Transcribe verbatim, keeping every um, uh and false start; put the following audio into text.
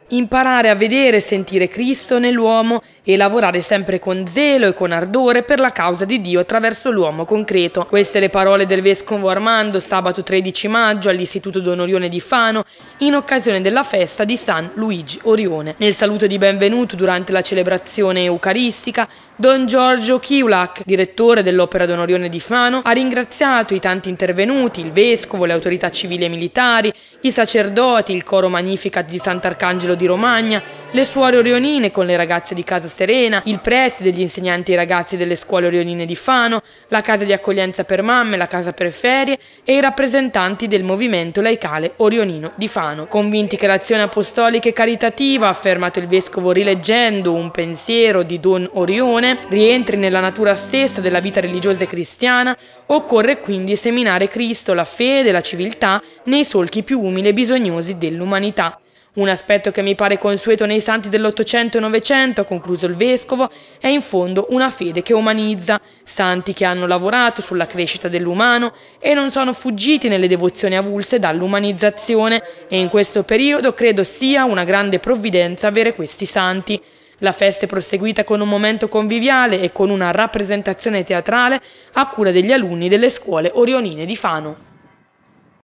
Imparare a vedere e sentire Cristo nell'uomo e lavorare sempre con zelo e con ardore per la causa di Dio attraverso l'uomo concreto. Queste le parole del vescovo Armando sabato tredici maggio all'Istituto Don Orione di Fano in occasione della festa di San Luigi Orione. Nel saluto di benvenuto durante la celebrazione eucaristica, Don Giorgio Chiulac, direttore dell'Opera Don Orione di Fano, ha ringraziato i tanti intervenuti, il vescovo, le autorità civili e militari, i sacerdoti, il coro Magnificat di Sant'Arcangelo di Romagna, le suore orionine con le ragazze di Casa Serena, il preside degli insegnanti e i ragazzi delle scuole orionine di Fano, la casa di accoglienza per mamme, la casa per ferie e i rappresentanti del movimento laicale orionino di Fano. Convinti che l'azione apostolica e caritativa, ha affermato il vescovo rileggendo un pensiero di Don Orione, rientri nella natura stessa della vita religiosa e cristiana, occorre quindi seminare Cristo, la fede e la civiltà nei solchi più umili e bisognosi dell'umanità. Un aspetto che mi pare consueto nei santi dell'Ottocento e Novecento, ha concluso il vescovo, è in fondo una fede che umanizza, santi che hanno lavorato sulla crescita dell'umano e non sono fuggiti nelle devozioni avulse dall'umanizzazione, e in questo periodo credo sia una grande provvidenza avere questi santi. La festa è proseguita con un momento conviviale e con una rappresentazione teatrale a cura degli alunni delle scuole orionine di Fano.